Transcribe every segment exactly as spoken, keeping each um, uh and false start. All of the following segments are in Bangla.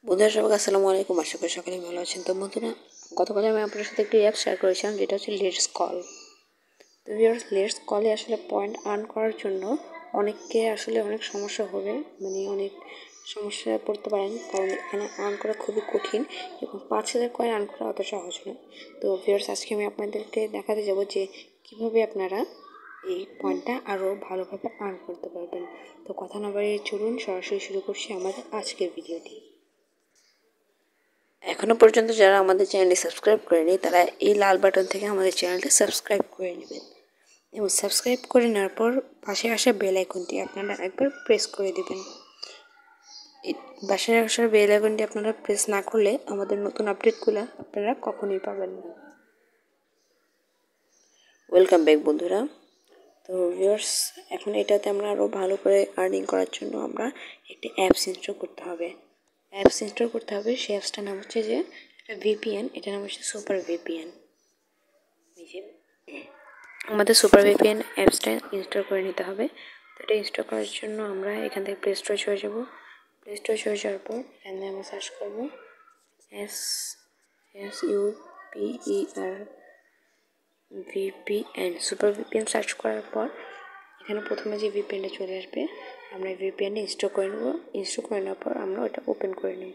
বন্ধুরা সবাইকে আসসালামু আলাইকুম। আশা করি সকলে ভালো আছেন। তো বন্ধুরা, গতকাল আমি আপনার সাথে একটি অ্যাপ শেয়ার করেছিলাম, যেটা হচ্ছে লেটস কল। তো ভিউয়ার্স, লেটস কলে আসলে পয়েন্ট আর্ন করার জন্য অনেককে আসলে অনেক সমস্যা হবে, মানে অনেক সমস্যায় পড়তে পারেন, কারণ এখানে আর্ন করা খুবই কঠিন এবং পাঁচ হাজার কয়েন আর্ন করা অত সহজ নয়। তো ভিউয়ার্স, আজকে আমি আপনাদেরকে দেখাতে যাব যে কীভাবে আপনারা এই পয়েন্টটা আরও ভালোভাবে আর্ন করতে পারবেন। তো কথা না বাড়িয়ে চলুন সরাসরি শুরু করছি আমাদের আজকের ভিডিওটি। এখনও পর্যন্ত যারা আমাদের চ্যানেলটি সাবস্ক্রাইব করেনি, তারা এই লাল বাটন থেকে আমাদের চ্যানেলটি সাবস্ক্রাইব করে নেবেন এবং সাবস্ক্রাইব করে নেওয়ার পর পাশে আসা বেল আইকনটি আপনারা একবার প্রেস করে দেবেন। এই পাশে আসা বেল আইকনটি আপনারা প্রেস না করলে আমাদের নতুন আপডেটগুলো আপনারা কখনোই পাবেন না। ওয়েলকাম ব্যাক বন্ধুরা। তো ভিউয়ার্স, এখন এটাতে আমরা আরও ভালো করে আর্নিং করার জন্য আমরা একটি অ্যাপস ইনস্টল করতে হবে। অ্যাপস ইনস্টল করতে হবে সেই অ্যাপসটার নাম হচ্ছে যে একটা ভিপিএন, এটার নাম হচ্ছে সুপার ভিপিএন। এই যে আমাদের সুপার ভিপিএন অ্যাপসটা ইনস্টল করে নিতে হবে। তো এটা ইনস্টল করার জন্য আমরা এখান থেকে প্লে স্টোরে চলে যাব। প্লে স্টোরে চলে যাওয়ার পর এখানে আমরা সার্চ করব S S U P E R VPN, super VPN search করার পর এখানে প্রথমে যে ভিপিএনটা চলে আসবে, আমরা ভিপিএনটা ইনস্টল করে নেব। ইনস্টল করে নেওয়ার পর আমরা ওটা ওপেন করে নেব।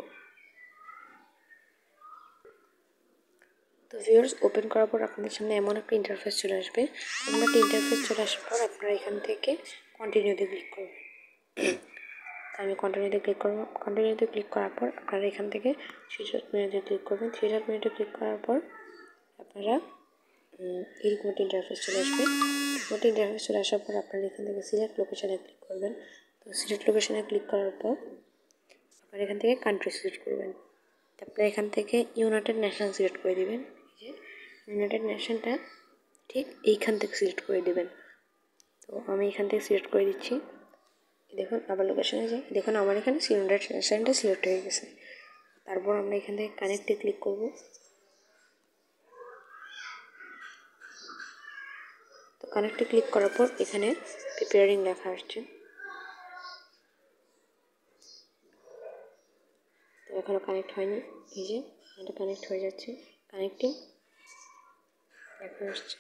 তো ভিউয়ার্স, ওপেন করার পর আপনাদের সামনে এমন একটা ইন্টারফেস চলে আসবে। এমন একটা ইন্টারফেস চলে আসার পর আপনারা এখান থেকে কন্টিনিউতে ক্লিক করবেন। আমি কন্টিনিউতে ক্লিক করব। কন্টিনিউতে ক্লিক করার পর আপনারা এখান থেকে থ্রি ডট মেনুতে ক্লিক করবেন। থ্রি ডট মেনুতে ক্লিক করার পর আপনারা এরকম একটা ইন্টারফেস চলে আসবে। একটা ইন্টারফেস চলে আসার পর আপনারা এখান থেকে সিলেক্ট লোকেশানে ক্লিক করবেন। তো সিলেক্ট লোকেশানে ক্লিক করার পর আপনারা এখান থেকে কান্ট্রি সিলেক্ট করবেন। তারপরে এখান থেকে ইউনাইটেড নেশন সিলেক্ট করে দেবেন। এই যে ইউনাইটেড নেশনটা ঠিক এইখান থেকে সিলেক্ট করে দেবেন। তো আমি এখান থেকে সিলেক্ট করে দিচ্ছি। দেখুন আবার লোকেশানে যাই, দেখুন আমার এখানে ইউনাইটেড নেশনটা সিলেক্ট হয়ে গেছে। তারপর আমরা এখান থেকে কানেক্টে ক্লিক করব। তো কানেক্টে ক্লিক করার পর এখানে প্রিপেয়ারিং লেখা আসছে। তো এখনও কানেক্ট হয়নি। এই যে এটা কানেক্ট হয়ে যাচ্ছে, কানেক্টিং লেখা আসছে।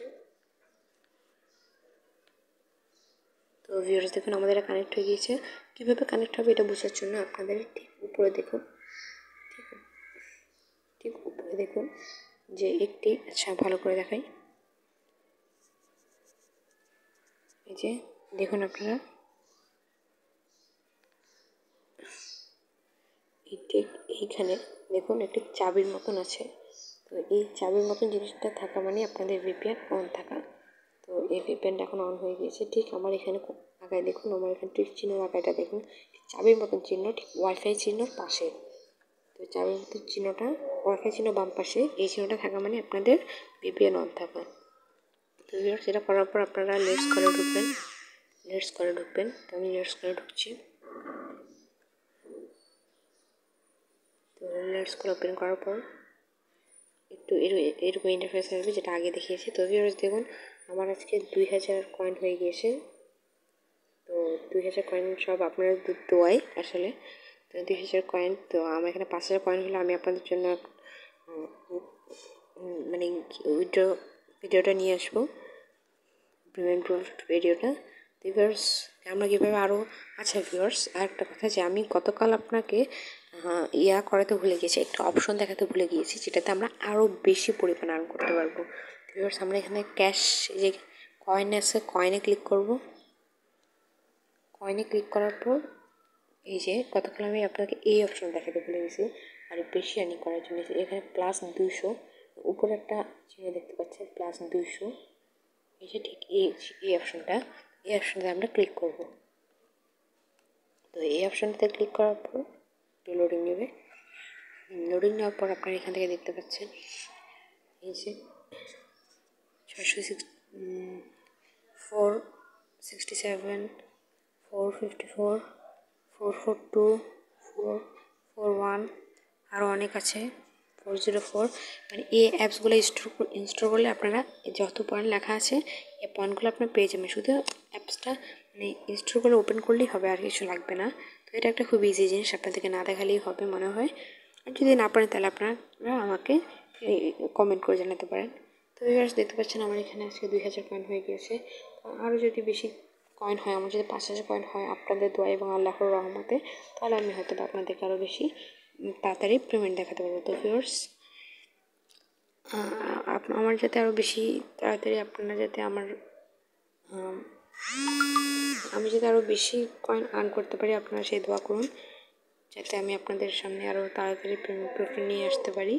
তো ভিউয়ার্স, দেখুন আমাদের এটা কানেক্ট হয়ে গিয়েছে। কীভাবে কানেক্ট হবে এটা বোঝার জন্য আপনাদের ঠিক উপরে দেখুন, ঠিক ঠিক উপরে দেখুন যে একটি, আচ্ছা ভালো করে দেখাই। এই যে দেখুন আপনারা, ঠিক এইখানে দেখুন একটি চাবির মতন আছে। তো এই চাবির মতন জিনিসটা থাকা মানে আপনাদের ভিপিএন অন থাকা। তো এই ভিপিএনটা এখন অন হয়ে গিয়েছে। ঠিক আমার এখানে আগায় দেখুন, আমার এখানে টিক চিহ্ন আগায়টা দেখুন, চাবির মতন চিহ্ন ঠিক ওয়াইফাই চিহ্নর পাশে। তো চাবির মতন চিহ্নটা ওয়াইফাই চিহ্ন বাম পাশে, এই চিহ্নটা থাকা মানে আপনাদের ভিপিএন অন থাকা। তো সেটা করার পর আপনারা লেটস করে ঢুকবেন। লেটস করে ঢুকবেন তো আমি লেটস করে ঢুকছি। তো লেটস করে ওপেন করার পর একটু এরকম ইন্টারফেস আসবে, যেটা আগে দেখিয়েছি। তো ভিউয়ার্স দেখুন, আমার আজকে দুই হাজার কয়েন হয়ে গিয়েছে। তো দুই হাজার কয়েন সব আপনারা দোয়াই আসলে। তো দুই হাজার কয়েন, তো আমার এখানে পাঁচ হাজার কয়েন হলে আমি আপনাদের জন্য মানে উইড্রো ভিডিওটা নিয়ে আসবো, পেমেন্ট ভিডিওটা। ভিউয়ার্স, আমরা কীভাবে আরও, আচ্ছা ভিউয়ার্স আর একটা কথা, যে আমি গতকাল আপনাকে ইয়া করাতে ভুলে গিয়েছি, একটা অপশন দেখাতে ভুলে গিয়েছি, যেটাতে আমরা আরও বেশি পরিমাণ আর্ন করতে পারবো। ভিউয়ার্স, আমরা এখানে ক্যাশ যে কয়েন আছে, কয়েনে ক্লিক করব। কয়েনে ক্লিক করার পর এই যে গতকাল আমি আপনাকে এই অপশন দেখাতে ভুলে গেছি, আর বেশি আর্নিং করার জন্য এখানে প্লাস দুইশো উপরে একটা চিহ্ন দেখতে পাচ্ছেন, প্লাস দুইশো। এই যে ঠিক এই এই অপশনটা, এই অপশনটা আমরা ক্লিক করব। তো এই অপশনটাতে ক্লিক করার পর একটু লোডিং নেবে। লোডিং নেওয়ার পর আপনারা এখান থেকে দেখতে পাচ্ছেন এই যে ছয়শো six four sixty seven four fifty four four four two four four one, আরও অনেক আছে, ফোর জিরো ফোর। মানে এই অ্যাপসগুলো ইনস্টল ইনস্টল করলে আপনারা যত পয়েন্ট লেখা আছে এই পয়েন্টগুলো আপনার পেয়ে যাবেন। শুধু অ্যাপসটা মানে ইনস্টল করে ওপেন করলেই হবে, আর কিছু লাগবে না। তো এটা একটা খুব ইজি জিনিস, আপনাদেরকে না দেখালেই হবে মনে হয়। আর যদি না পারেন তাহলে আপনারা আমাকে কমেন্ট করে জানাতে পারেন। তো ভিউয়ার্স দেখতে পাচ্ছেন আমার এখানে আজকে দুই হাজার কয়েন হয়ে গিয়েছে। আরও যদি বেশি কয়েন হয়, আমার যদি পাঁচ হাজার কয়েন হয় আপনাদের দোয়া এবং আল্লাহর রহমতে, তাহলে আমি হয়তো আপনাদেরকে আরও বেশি তাড়াতাড়ি পেমেন্ট দেখাতে পারবো। তো ভিউয়ার্স আমার যাতে আরও বেশি তাড়াতাড়ি আপনারা যাতে আমার আমি যাতে আরও বেশি কয়েন আর্ন করতে পারি, আপনারা সেই দোয়া করুন যাতে আমি আপনাদের সামনে আরও তাড়াতাড়ি পেমেন্ট প্রুফ নিয়ে আসতে পারি।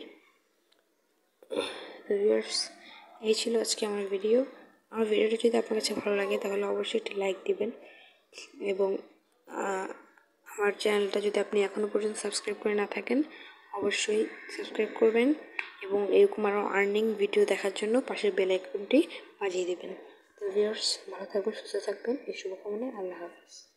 ভিউয়ার্স এই ছিল আজকে আমার ভিডিও। আমার ভিডিওটা যদি আপনার কাছে ভালো লাগে তাহলে অবশ্যই একটি লাইক দিবেন, এবং আমার চ্যানেলটা যদি আপনি এখনও পর্যন্ত সাবস্ক্রাইব করে না থাকেন অবশ্যই সাবস্ক্রাইব করবেন, এবং এরকম আরও আর্নিং ভিডিও দেখার জন্য পাশের বেল আইকনটি বাজিয়ে দেবেন। তো ভিউয়ার্স ভালো থাকবেন, সুস্থ থাকবেন, এই শুভকামনায় আল্লাহ হাফেজ।